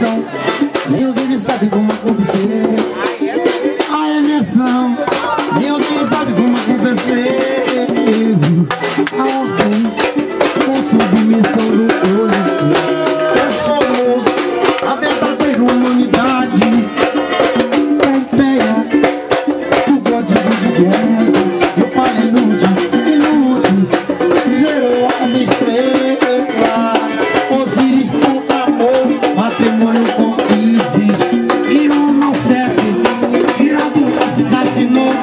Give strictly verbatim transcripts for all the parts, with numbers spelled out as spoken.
emoção, Deus ele sabe como acontecer. A emoção, Deus ele sabe como acontecer. A ordem, com submissão do coração, transformou-se a verdadeira humanidade. Pompeia, do código de guerra, eu falei ilude, ilude, zerou as estrelas. Osíris proclamou matrimônio com Isis, e o mal sete, irado assassinou.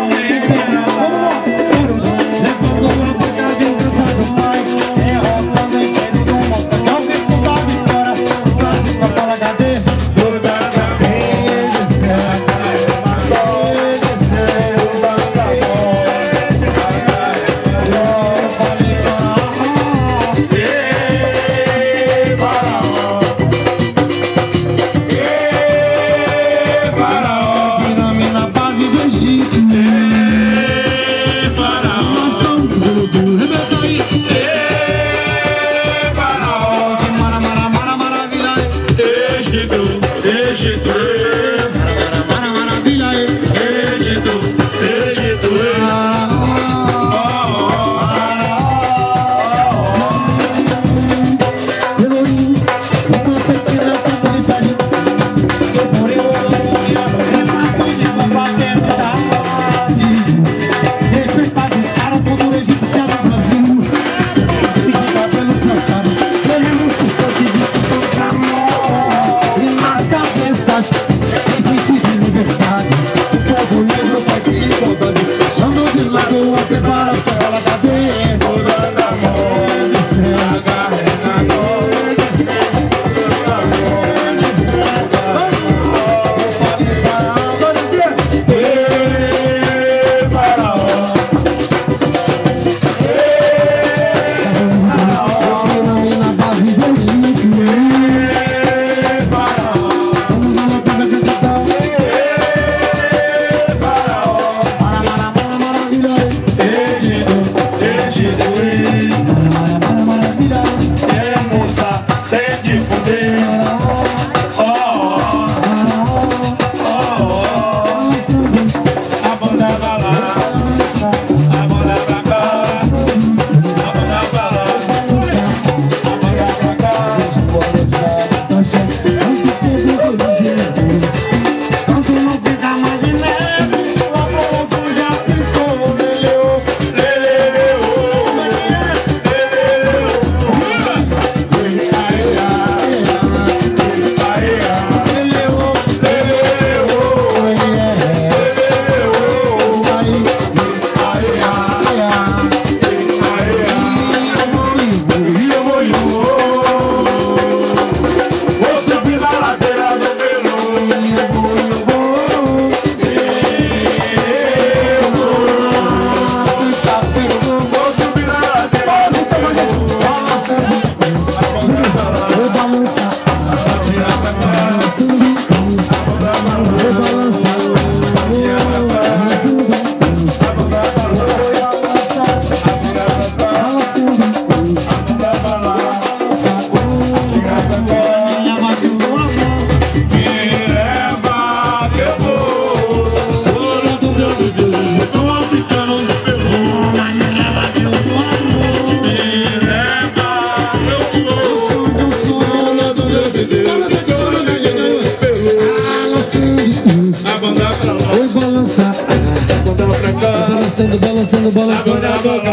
Balançando, balançando, balançando a boca,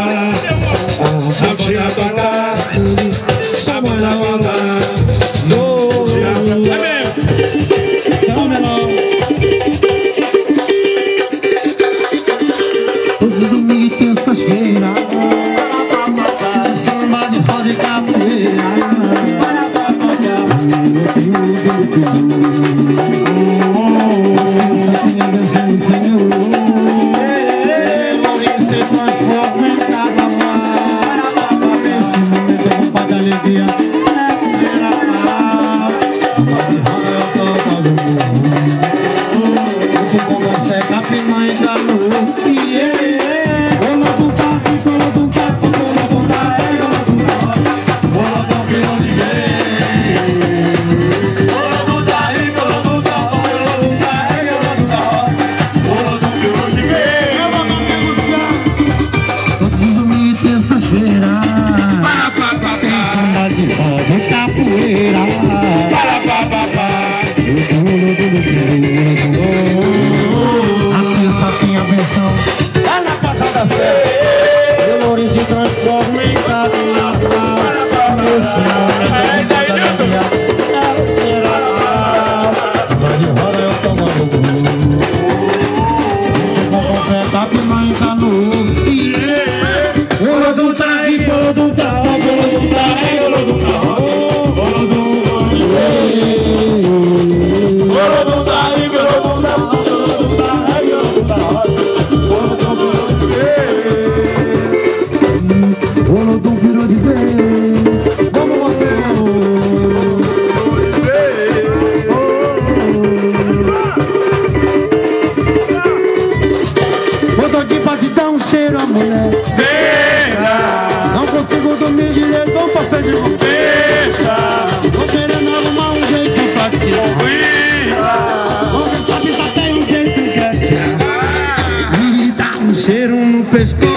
a tia toca, só manda falar. É mesmo? Só menor. Os domingos e terças-feira, samba de roda e capoeira. Senhor, Senhor, Senhor, se transforma. pode ver. Vamos bater. Eu tô aqui pra te dar um cheiro, a mulher. Beira. Não consigo dormir direito, vou pra frente de Pensa. tô querendo arrumar um jeito pra te Ouvi. Você sabe só tem um jeito que é te amar. Me dá um cheiro no pescoço.